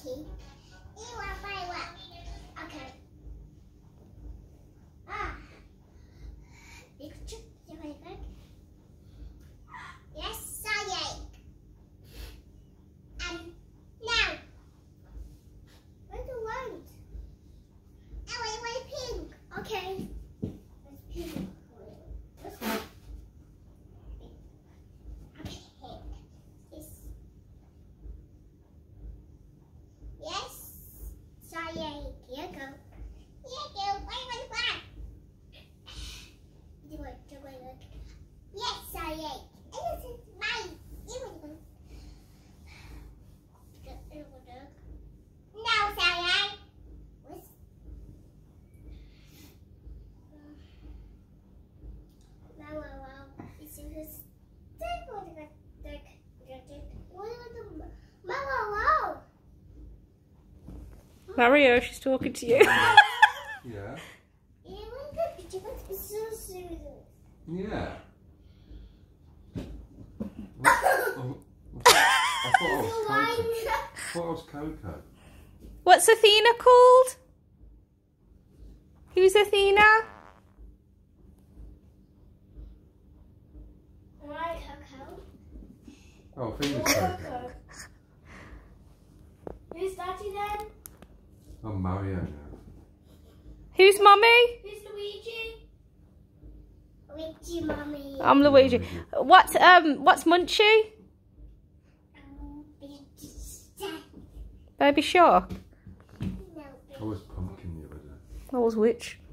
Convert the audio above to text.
Munchie. You want my what? Okay. Yes, I ate. Now. Where's the wand? Oh, I want pink. Okay. Let's pink. Let's go. Yes, sorry, here you go. Here you go. Wait. Yes, sorry. This is mine. No, sorry. Mario, she's talking to you. Yeah. Yeah. I thought it was Coco. What's Athena called? Who's Athena? Oh, Athena's Coco. Who's Daddy then? I'm Mario now. Who's Mummy? Who's Luigi? Luigi, Mummy. I'm Luigi. What's Munchie? Baby Shark. No. I was Pumpkin the other day. I was which?